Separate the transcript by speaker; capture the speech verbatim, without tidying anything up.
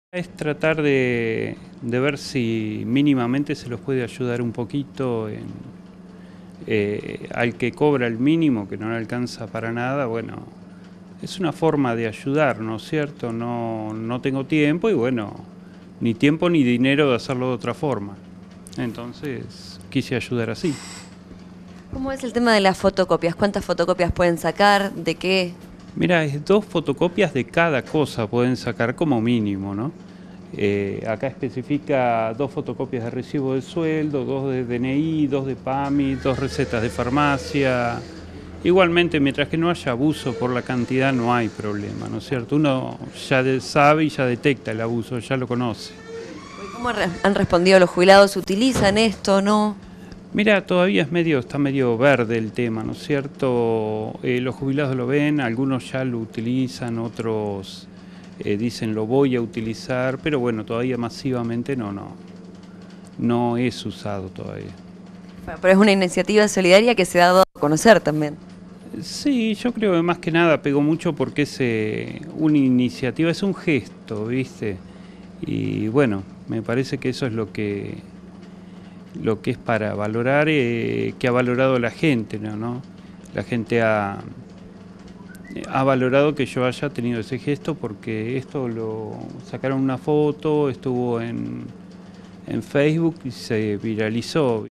Speaker 1: Es tratar de, de ver si mínimamente se los puede ayudar un poquito en, eh, al que cobra el mínimo, que no le alcanza para nada. Bueno, es una forma de ayudar, ¿no es cierto? No, no tengo tiempo y bueno, ni tiempo ni dinero de hacerlo de otra forma. Entonces quise ayudar así.
Speaker 2: ¿Cómo es el tema de las fotocopias? ¿Cuántas fotocopias pueden sacar? ¿De qué?
Speaker 1: Mira, es dos fotocopias de cada cosa pueden sacar como mínimo, ¿no? Eh, acá especifica dos fotocopias de recibo de sueldo, dos de D N I, dos de PAMI, dos recetas de farmacia. Igualmente, mientras que no haya abuso por la cantidad, no hay problema, ¿no es cierto? Uno ya de- sabe y ya detecta el abuso, ya lo conoce.
Speaker 2: ¿Cómo re- han respondido los jubilados? ¿Utilizan esto? ¿No?
Speaker 1: Mira, todavía es medio, está medio verde el tema, ¿no es cierto? Eh, los jubilados lo ven, algunos ya lo utilizan, otros eh, dicen lo voy a utilizar, pero bueno, todavía masivamente no, no, no es usado todavía.
Speaker 2: Bueno, pero es una iniciativa solidaria que se ha dado a conocer también.
Speaker 1: Sí, yo creo que más que nada pegó mucho porque es eh, una iniciativa, es un gesto, ¿viste? Y bueno, me parece que eso es lo que, lo que es para valorar, eh, que ha valorado la gente, ¿no? ¿no? La gente ha, ha valorado que yo haya tenido ese gesto porque esto lo sacaron una foto, estuvo en, en Facebook y se viralizó.